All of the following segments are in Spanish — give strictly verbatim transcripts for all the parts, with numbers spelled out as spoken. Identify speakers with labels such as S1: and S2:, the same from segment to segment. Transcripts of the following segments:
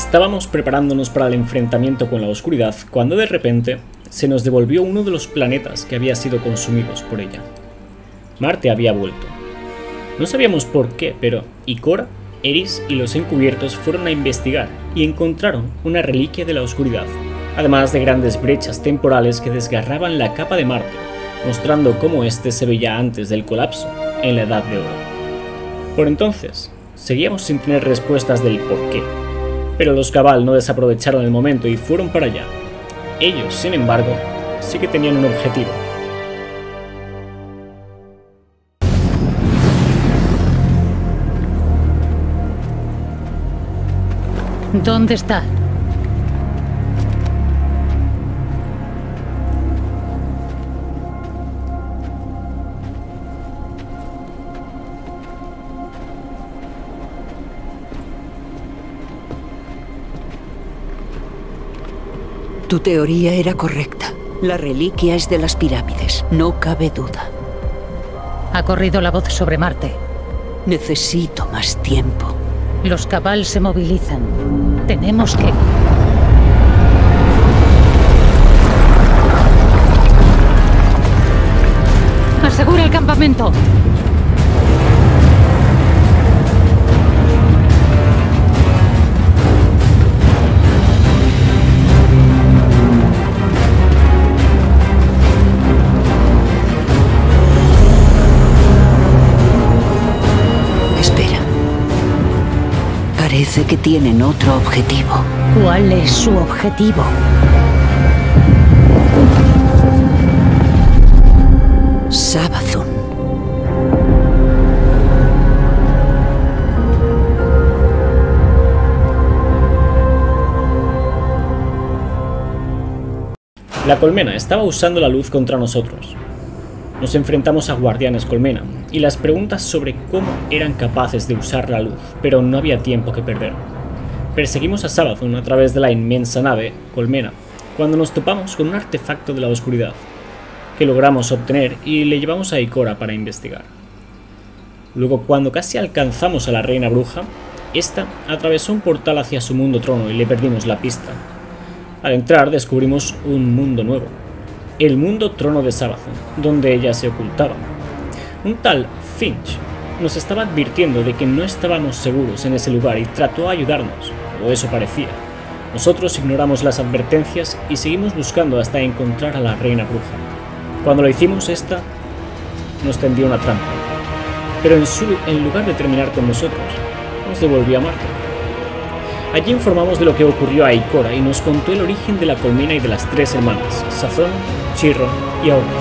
S1: Estábamos preparándonos para el enfrentamiento con la oscuridad cuando de repente se nos devolvió uno de los planetas que había sido consumidos por ella. Marte había vuelto. No sabíamos por qué, pero Ikora, Eris y los encubiertos fueron a investigar y encontraron una reliquia de la oscuridad, además de grandes brechas temporales que desgarraban la capa de Marte, mostrando cómo este se veía antes del colapso en la Edad de Oro. Por entonces, seguíamos sin tener respuestas del por qué, pero los Cabal no desaprovecharon el momento y fueron para allá. Ellos, sin embargo, sí que tenían un objetivo.
S2: ¿Dónde está?
S3: Tu teoría era correcta. La reliquia es de las pirámides, no cabe duda.
S2: Ha corrido la voz sobre Marte.
S3: Necesito más tiempo.
S2: Los Cabal se movilizan. Tenemos que... ¡Asegura el campamento!
S3: Parece que tienen otro objetivo.
S2: ¿Cuál es su objetivo?
S3: Savathûn.
S1: La colmena estaba usando la luz contra nosotros. Nos enfrentamos a guardianes colmena y las preguntas sobre cómo eran capaces de usar la luz, pero no había tiempo que perder. Perseguimos a Savathûn a través de la inmensa nave colmena cuando nos topamos con un artefacto de la oscuridad que logramos obtener y le llevamos a Ikora para investigar. Luego, cuando casi alcanzamos a la reina bruja, esta atravesó un portal hacia su mundo trono y le perdimos la pista. Al entrar descubrimos un mundo nuevo. El mundo trono de Savathûn, donde ella se ocultaba. Un tal Finch nos estaba advirtiendo de que no estábamos seguros en ese lugar y trató de ayudarnos, o eso parecía. Nosotros ignoramos las advertencias y seguimos buscando hasta encontrar a la reina bruja. Cuando lo hicimos, esta nos tendió una trampa, pero en, su, en lugar de terminar con nosotros, nos devolvió a Marte. Allí informamos de lo que ocurrió a Ikora y nos contó el origen de la colmena y de las tres hermanas, Sazón, Chiron y Aurus.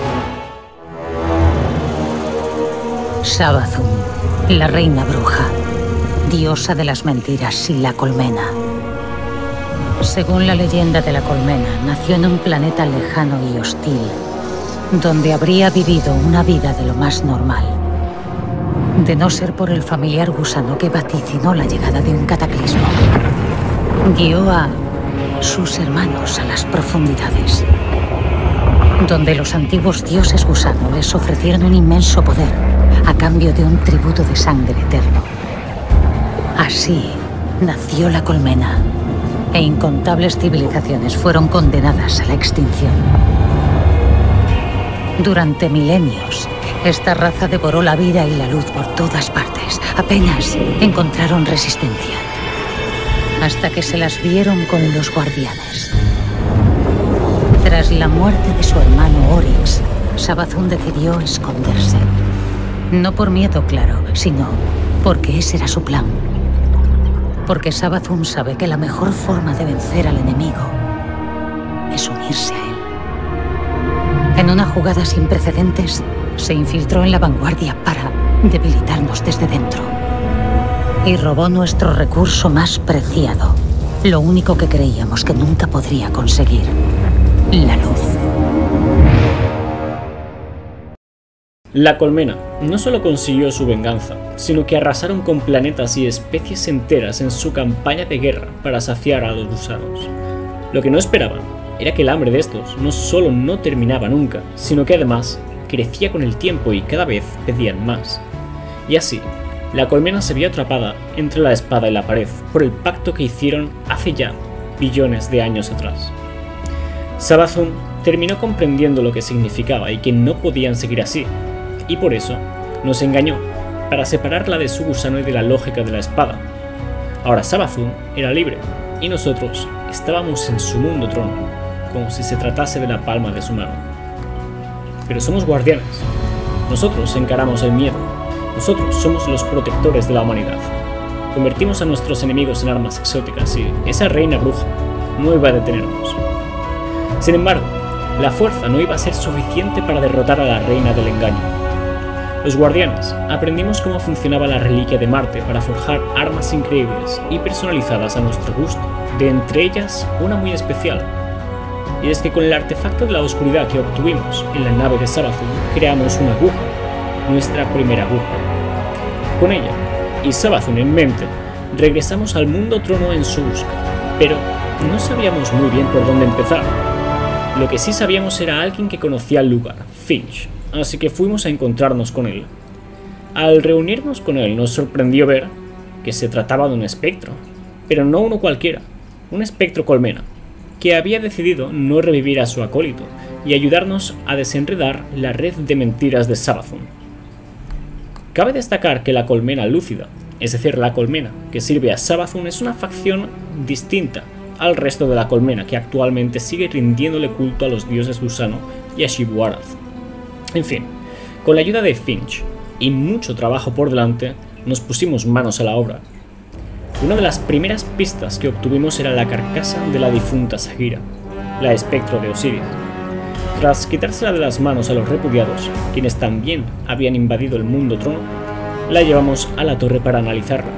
S2: Savathûn, la reina bruja, diosa de las mentiras y la colmena. Según la leyenda de la colmena, nació en un planeta lejano y hostil, donde habría vivido una vida de lo más normal. De no ser por el familiar gusano que vaticinó la llegada de un cataclismo, guió a sus hermanos a las profundidades, donde los antiguos dioses gusano les ofrecieron un inmenso poder a cambio de un tributo de sangre eterno. Así nació la colmena, e incontables civilizaciones fueron condenadas a la extinción. Durante milenios, esta raza devoró la vida y la luz por todas partes. Apenas encontraron resistencia, hasta que se las vieron con los guardianes. Tras la muerte de su hermano Oryx, Savathûn decidió esconderse. No por miedo, claro, sino porque ese era su plan. Porque Savathûn sabe que la mejor forma de vencer al enemigo es unirse a él. En una jugada sin precedentes, se infiltró en la vanguardia para debilitarnos desde dentro. Y robó nuestro recurso más preciado, lo único que creíamos que nunca podría conseguir: la luz.
S1: La colmena no solo consiguió su venganza, sino que arrasaron con planetas y especies enteras en su campaña de guerra para saciar a los gusanos. Lo que no esperaban era que el hambre de estos no solo no terminaba nunca, sino que además crecía con el tiempo y cada vez pedían más. Y así, La colmena se vio atrapada entre la espada y la pared por el pacto que hicieron hace ya billones de años atrás. Savathûn terminó comprendiendo lo que significaba y que no podían seguir así, y por eso nos engañó para separarla de su gusano y de la lógica de la espada. Ahora Savathûn era libre y nosotros estábamos en su mundo trono, como si se tratase de la palma de su mano. Pero somos guardianes. Nosotros encaramos el miedo. Nosotros somos los protectores de la humanidad. Convertimos a nuestros enemigos en armas exóticas y esa reina bruja no iba a detenernos. Sin embargo, la fuerza no iba a ser suficiente para derrotar a la reina del engaño. Los guardianes aprendimos cómo funcionaba la reliquia de Marte para forjar armas increíbles y personalizadas a nuestro gusto, de entre ellas una muy especial. Y es que con el artefacto de la oscuridad que obtuvimos en la nave de Savathûn creamos una aguja, nuestra primera aguja. Con ella, y Savathûn en mente, regresamos al mundo trono en su busca, pero no sabíamos muy bien por dónde empezar. Lo que sí sabíamos era alguien que conocía el lugar, Finch, así que fuimos a encontrarnos con él. Al reunirnos con él nos sorprendió ver que se trataba de un espectro, pero no uno cualquiera, un espectro colmena, que había decidido no revivir a su acólito y ayudarnos a desenredar la red de mentiras de Savathûn. Cabe destacar que la colmena lúcida, es decir, la colmena que sirve a Savathûn, es una facción distinta al resto de la colmena que actualmente sigue rindiéndole culto a los dioses gusano y a Xivu-Arath. En fin, con la ayuda de Finch y mucho trabajo por delante, nos pusimos manos a la obra. Una de las primeras pistas que obtuvimos era la carcasa de la difunta Sagira, la espectro de Osiris. Tras quitársela de las manos a los repudiados, quienes también habían invadido el mundo trono, la llevamos a la torre para analizarla.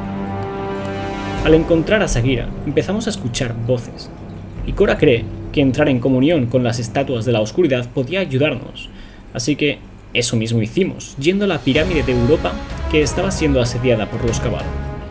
S1: Al encontrar a Sagira, empezamos a escuchar voces, y Cora cree que entrar en comunión con las estatuas de la oscuridad podía ayudarnos, así que eso mismo hicimos, yendo a la pirámide de Europa que estaba siendo asediada por los Cabal.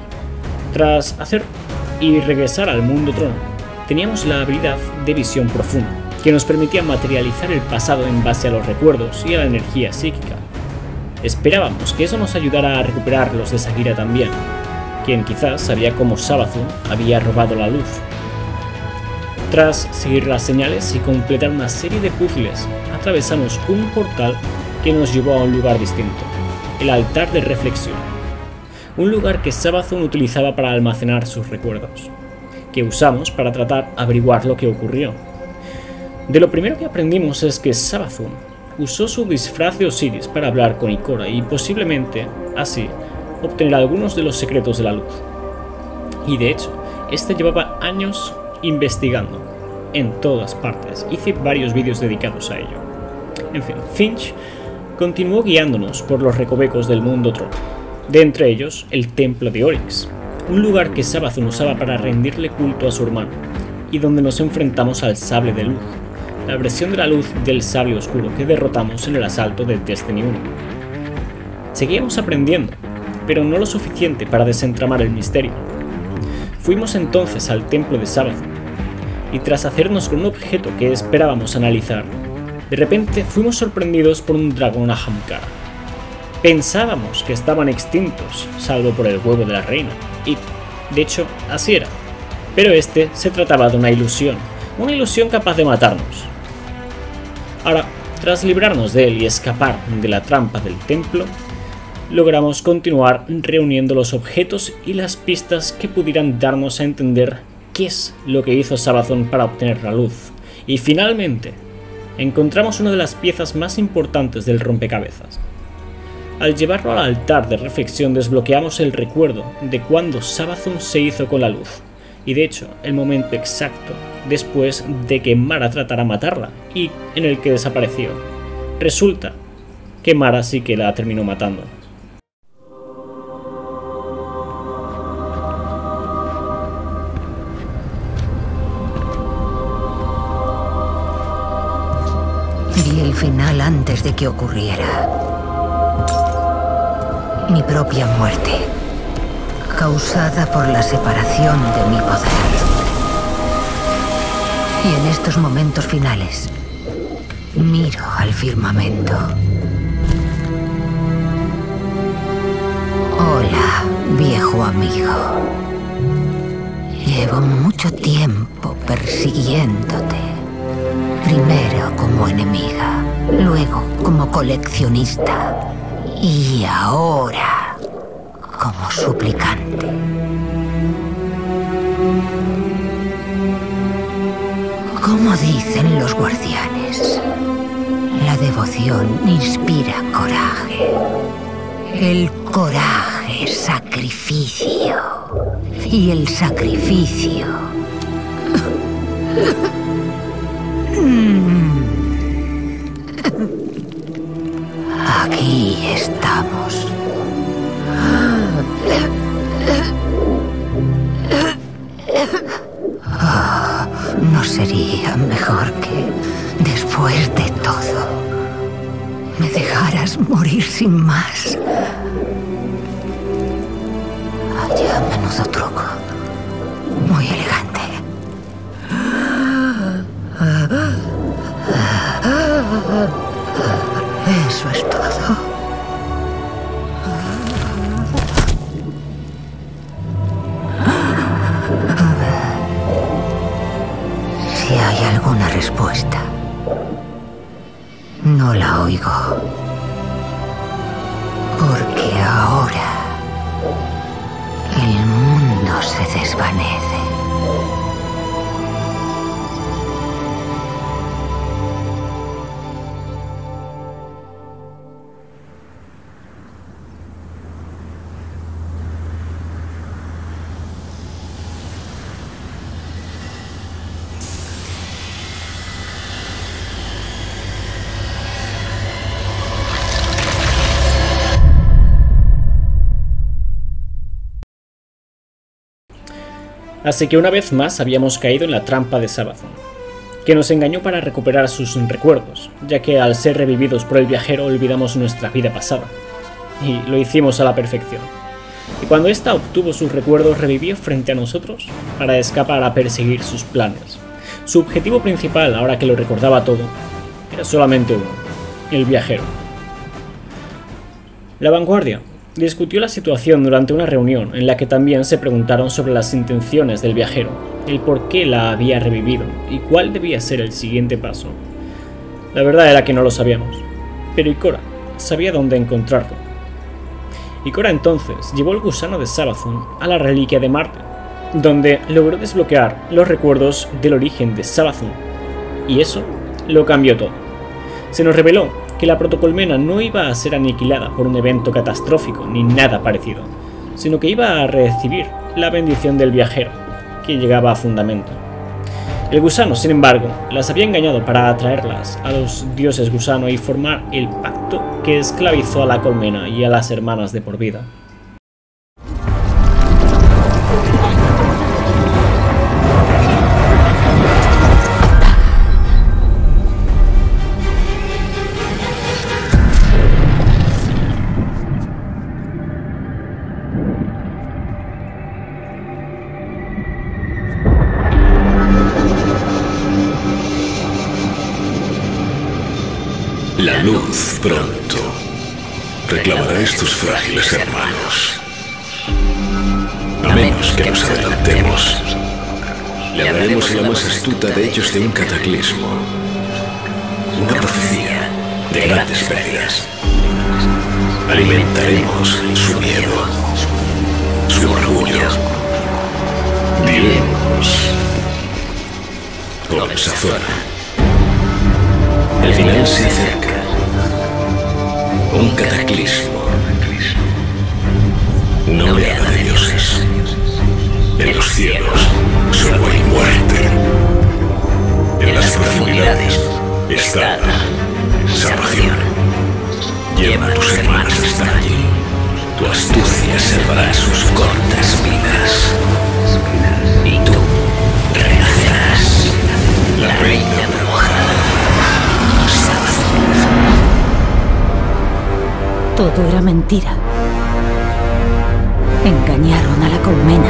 S1: Tras hacer y regresar al mundo trono, teníamos la habilidad de visión profunda, que nos permitía materializar el pasado en base a los recuerdos y a la energía psíquica. Esperábamos que eso nos ayudara a recuperar los de Sagira también, quien quizás sabía cómo Savathûn había robado la luz. Tras seguir las señales y completar una serie de puzzles, atravesamos un portal que nos llevó a un lugar distinto, el altar de reflexión. Un lugar que Savathûn utilizaba para almacenar sus recuerdos, que usamos para tratar de averiguar lo que ocurrió. De lo primero que aprendimos es que Savathûn usó su disfraz de Osiris para hablar con Ikora y posiblemente, así, obtener algunos de los secretos de la luz. Y de hecho, este llevaba años investigando en todas partes. Hice varios vídeos dedicados a ello. En fin, Finch continuó guiándonos por los recovecos del mundo trono, de entre ellos el templo de Oryx, un lugar que Savathûn usaba para rendirle culto a su hermano, y donde nos enfrentamos al sable de luz, la versión de la luz del sable oscuro que derrotamos en el asalto de Destiny uno. Seguíamos aprendiendo, pero no lo suficiente para desentramar el misterio. Fuimos entonces al templo de Savathûn, y tras hacernos con un objeto que esperábamos analizar, de repente fuimos sorprendidos por un dragón Ahamkara. Pensábamos que estaban extintos, salvo por el huevo de la reina, y, de hecho, así era. Pero este se trataba de una ilusión, una ilusión capaz de matarnos. Ahora, tras librarnos de él y escapar de la trampa del templo, logramos continuar reuniendo los objetos y las pistas que pudieran darnos a entender qué es lo que hizo Savathûn para obtener la luz. Y finalmente, encontramos una de las piezas más importantes del rompecabezas. Al llevarlo al altar de reflexión desbloqueamos el recuerdo de cuando Savathûn se hizo con la luz, y de hecho el momento exacto después de que Mara tratara de matarla y en el que desapareció. Resulta que Mara sí que la terminó matando.
S2: Vi el final antes de que ocurriera. Mi propia muerte, causada por la separación de mi poder. Y en estos momentos finales, miro al firmamento. Hola. Llevo mucho tiempo persiguiéndote. Primero como enemiga, luego como coleccionista y ahora como suplicante. Como dicen los guardianes, la devoción inspira coraje. El coraje, sacrificio. Y el sacrificio. Aquí estamos. Oh, ¿no sería mejor que, después de todo, me dejaras morir sin más? Vaya menudo truco. Muy elegante. Eso es todo. Si hay alguna respuesta, no la oigo. Porque ahora el mundo se desvanece.
S1: Así que una vez más habíamos caído en la trampa de Savathûn, que nos engañó para recuperar sus recuerdos, ya que al ser revividos por el viajero olvidamos nuestra vida pasada. Y lo hicimos a la perfección. Y cuando ésta obtuvo sus recuerdos revivió frente a nosotros para escapar a perseguir sus planes. Su objetivo principal, ahora que lo recordaba todo, era solamente uno: el viajero. La vanguardia discutió la situación durante una reunión en la que también se preguntaron sobre las intenciones del viajero, el por qué la había revivido y cuál debía ser el siguiente paso. La verdad era que no lo sabíamos, pero Ikora sabía dónde encontrarlo. Ikora entonces llevó el gusano de Savathûn a la reliquia de Marte, donde logró desbloquear los recuerdos del origen de Savathûn, y eso lo cambió todo. Se nos reveló que la protocolmena no iba a ser aniquilada por un evento catastrófico ni nada parecido, sino que iba a recibir la bendición del viajero, que llegaba a fundamento. El gusano, sin embargo, las había engañado para atraerlas a los dioses gusano y formar el pacto que esclavizó a la colmena y a las hermanas de por vida.
S4: La luz pronto reclamará a estos frágiles hermanos. A menos que nos adelantemos, le hablaremos a la más astuta de ellos de un cataclismo, una profecía de grandes pérdidas. Alimentaremos su miedo, su orgullo. Diremos con sazón: el final se acerca. Un cataclismo. Una oleada de dioses. En los cielos solo hay muerte. En las profundidades está salvación. Lleva a tus hermanos hasta allí. Tu astucia salvará sus cortas vidas. Y tú renacerás, la reina bruja.
S2: Todo era mentira. Engañaron a la colmena.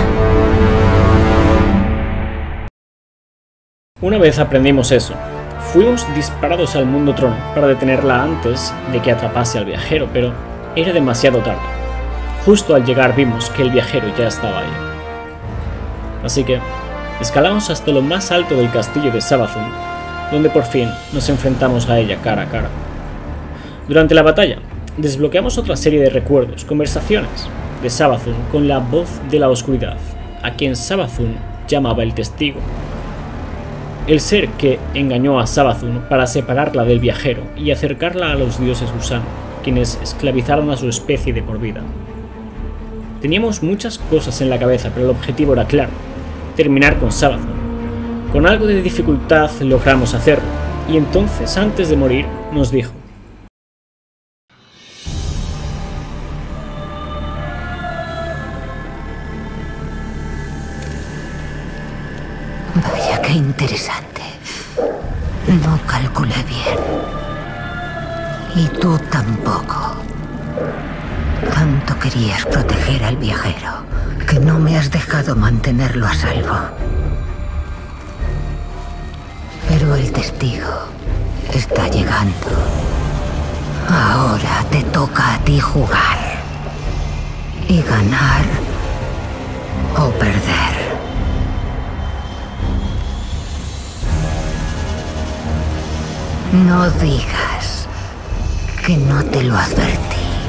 S1: Una vez aprendimos eso, fuimos disparados al mundo trono para detenerla antes de que atrapase al viajero, pero era demasiado tarde. Justo al llegar vimos que el viajero ya estaba ahí. Así que Escalamos hasta lo más alto del castillo de Savathûn, donde por fin nos enfrentamos a ella cara a cara. Durante la batalla, desbloqueamos otra serie de recuerdos, conversaciones de Savathûn con la voz de la oscuridad, a quien Savathûn llamaba el testigo. El ser que engañó a Savathûn para separarla del viajero y acercarla a los dioses gusano, quienes esclavizaron a su especie de por vida. Teníamos muchas cosas en la cabeza, pero el objetivo era claro: terminar con Savathûn. Con algo de dificultad logramos hacerlo, y entonces, antes de morir, nos dijo:
S2: Vaya, qué interesante. No calculé bien. Y tú tampoco. Tanto querías proteger al viajero, que no me has dejado mantenerlo a salvo. Pero el testigo está llegando. Ahora te toca a ti jugar. Y ganar o perder. No digas que no te lo advertí.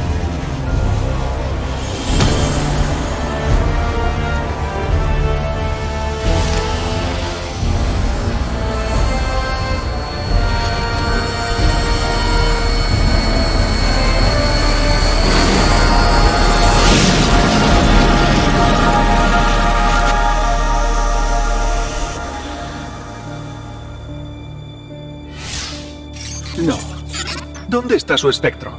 S5: No. ¿Dónde está su espectro?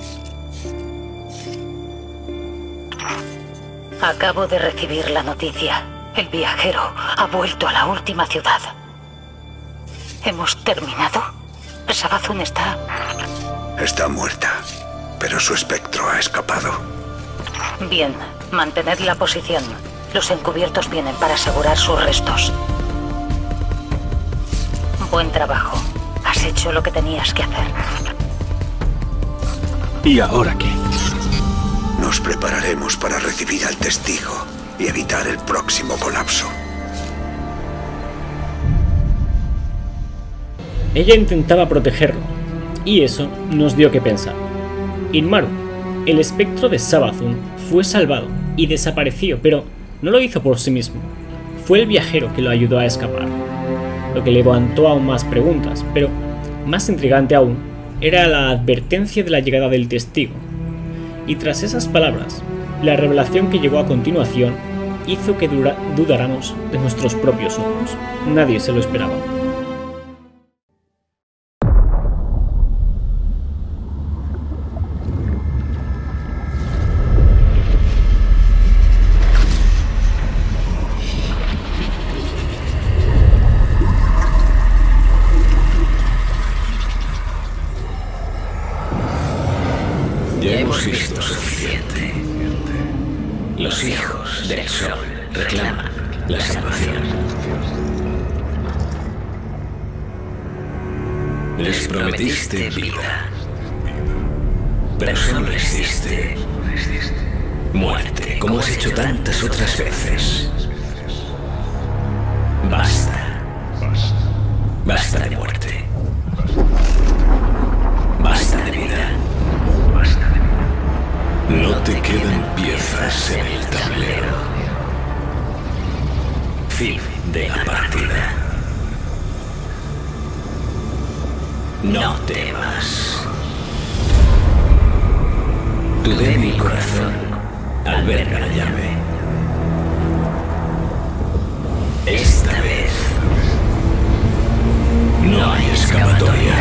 S2: Acabo de recibir la noticia. El viajero ha vuelto a la última ciudad. ¿Hemos terminado? Savathûn está...
S4: Está muerta, pero su espectro ha escapado.
S2: Bien, mantened la posición. Los encubiertos vienen para asegurar sus restos. Buen trabajo. Has hecho lo que tenías que hacer.
S5: ¿Y ahora qué?
S4: Nos prepararemos para recibir al testigo y evitar el próximo colapso.
S1: Ella intentaba protegerlo, y eso nos dio que pensar. Inmaru, el espectro de Savathûn, fue salvado y desapareció, pero no lo hizo por sí mismo. Fue el viajero que lo ayudó a escapar, lo que levantó aún más preguntas, pero más intrigante aún era la advertencia de la llegada del testigo. Y tras esas palabras, la revelación que llegó a continuación hizo que dudáramos de nuestros propios ojos. Nadie se lo esperaba.
S4: Ya hemos visto suficiente. Los hijos del sol reclaman la salvación. Les prometiste vida, pero solo existe muerte, como has hecho tantas otras veces. Basta. Basta de muerte. Basta de vida. No te quedan piezas en el tablero. Fin de la partida. No temas. Tu débil corazón alberga la llave. Esta vez no hay escapatoria.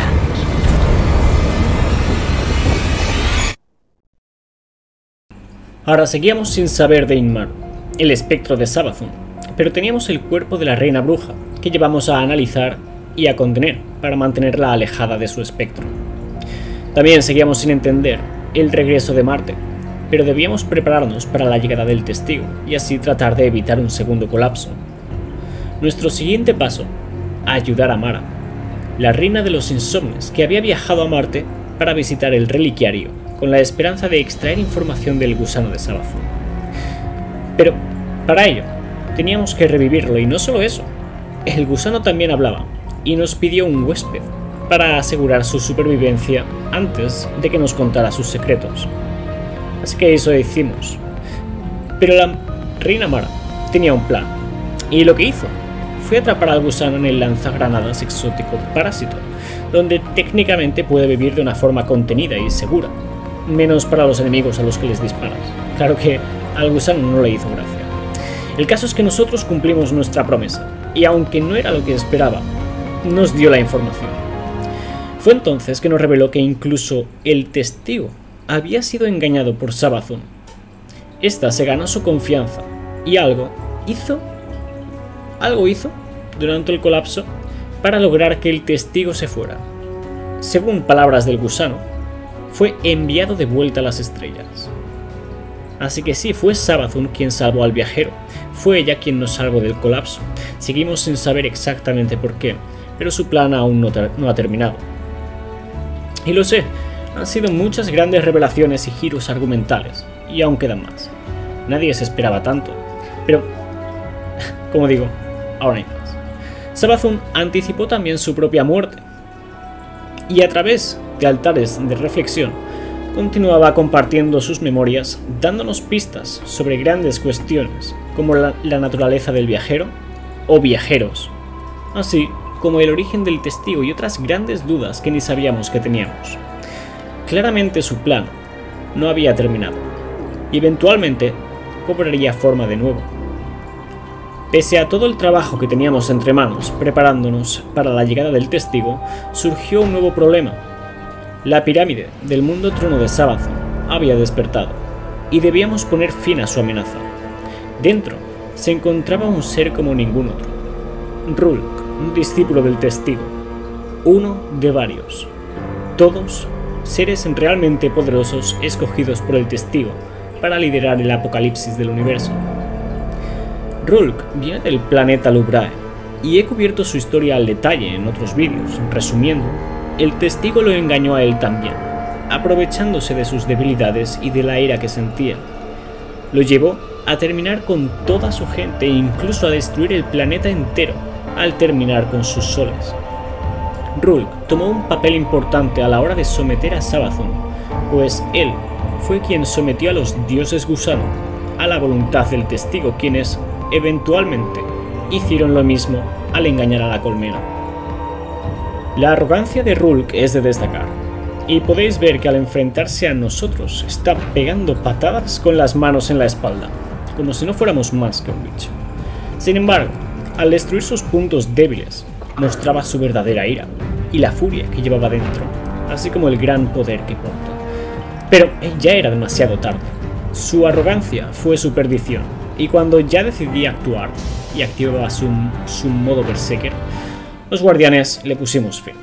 S1: Ahora seguíamos sin saber de Inmaru, el espectro de Savathûn, pero teníamos el cuerpo de la reina bruja, que llevamos a analizar y a contener para mantenerla alejada de su espectro. También seguíamos sin entender el regreso de Marte, pero debíamos prepararnos para la llegada del testigo y así tratar de evitar un segundo colapso. Nuestro siguiente paso, ayudar a Mara, la reina de los insomnes que había viajado a Marte para visitar el reliquiario con la esperanza de extraer información del gusano de Savathûn. Pero, para ello, teníamos que revivirlo, y no solo eso, el gusano también hablaba y nos pidió un huésped para asegurar su supervivencia antes de que nos contara sus secretos. Así que eso hicimos. Pero la reina Mara tenía un plan, y lo que hizo fue atrapar al gusano en el lanzagranadas exótico Parásito, donde técnicamente puede vivir de una forma contenida y segura, menos para los enemigos a los que les disparas. Claro que al gusano no le hizo gracia. El caso es que nosotros cumplimos nuestra promesa, y aunque no era lo que esperaba, nos dio la información. Fue entonces que nos reveló que incluso el testigo había sido engañado por Savathûn. Esta se ganó su confianza, y algo hizo, algo hizo durante el colapso para lograr que el testigo se fuera. Según palabras del gusano, fue enviado de vuelta a las estrellas. Así que sí, fue Savathûn quien salvó al viajero, fue ella quien nos salvó del colapso. Seguimos sin saber exactamente por qué, pero su plan aún no, ter no ha terminado. Y lo sé, han sido muchas grandes revelaciones y giros argumentales, y aún quedan más. Nadie se esperaba tanto, pero, como digo, ahora hay más. Savathûn anticipó también su propia muerte, y a través de altares de reflexión, continuaba compartiendo sus memorias, dándonos pistas sobre grandes cuestiones, como la, la naturaleza del viajero, o viajeros, así como el origen del testigo y otras grandes dudas que ni sabíamos que teníamos. Claramente su plan no había terminado, y eventualmente cobraría forma de nuevo. Pese a todo el trabajo que teníamos entre manos preparándonos para la llegada del testigo, surgió un nuevo problema. La pirámide del mundo trono de Savathûn había despertado, y debíamos poner fin a su amenaza. Dentro se encontraba un ser como ningún otro, Rhulk, un discípulo del testigo, uno de varios, todos seres realmente poderosos escogidos por el testigo para liderar el apocalipsis del universo. Rhulk viene del planeta Lubrae, y he cubierto su historia al detalle en otros vídeos. Resumiendo, el testigo lo engañó a él también, aprovechándose de sus debilidades y de la ira que sentía. Lo llevó a terminar con toda su gente e incluso a destruir el planeta entero al terminar con sus soles. Rhulk tomó un papel importante a la hora de someter a Savathûn, pues él fue quien sometió a los dioses gusano a la voluntad del testigo, quienes eventualmente hicieron lo mismo al engañar a la colmena. La arrogancia de Rhulk es de destacar, y podéis ver que al enfrentarse a nosotros está pegando patadas con las manos en la espalda, como si no fuéramos más que un bicho. Sin embargo, al destruir sus puntos débiles, mostraba su verdadera ira y la furia que llevaba dentro, así como el gran poder que porta. Pero ya era demasiado tarde. Su arrogancia fue su perdición, y cuando ya decidí actuar y activaba su, su modo berserker, los guardianes le pusimos fin.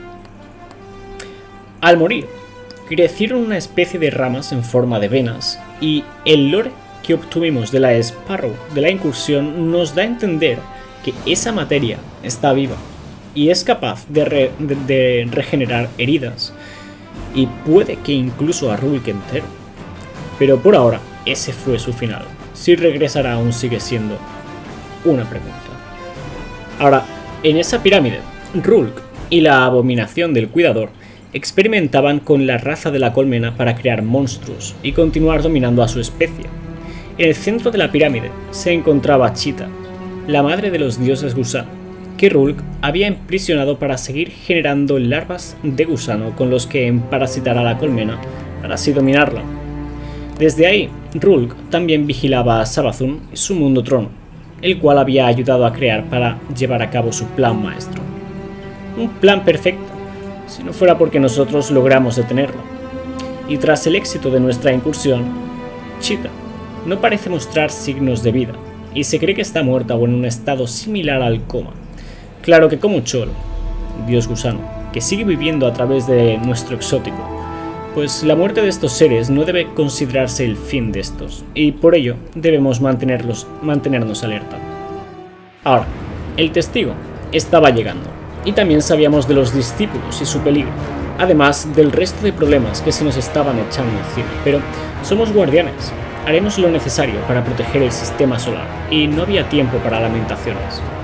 S1: Al morir, crecieron una especie de ramas en forma de venas, y el lore que obtuvimos de la Sparrow de la incursión nos da a entender que esa materia está viva y es capaz de, re, de, de regenerar heridas, y puede que incluso a Rhulk entero. Pero por ahora ese fue su final. Si regresará aún sigue siendo una pregunta. Ahora, en esa pirámide, Rhulk y la abominación del cuidador experimentaban con la raza de la colmena para crear monstruos y continuar dominando a su especie. En el centro de la pirámide se encontraba Cheetah, la madre de los dioses gusano, que Rhulk había imprisionado para seguir generando larvas de gusano con los que parasitar a la colmena para así dominarla. Desde ahí, Rhulk también vigilaba a Savathûn y su mundo trono, el cual había ayudado a crear para llevar a cabo su plan maestro. Un plan perfecto, si no fuera porque nosotros logramos detenerlo. Y tras el éxito de nuestra incursión, Cheetah no parece mostrar signos de vida, y se cree que está muerta o en un estado similar al coma. Claro que como Cholo, dios gusano, que sigue viviendo a través de nuestro exótico, pues la muerte de estos seres no debe considerarse el fin de estos, y por ello debemos mantenerlos, mantenernos alerta. Ahora, el testigo estaba llegando, y también sabíamos de los discípulos y su peligro, además del resto de problemas que se nos estaban echando encima, pero somos guardianes, Haremos lo necesario para proteger el sistema solar, y no había tiempo para lamentaciones.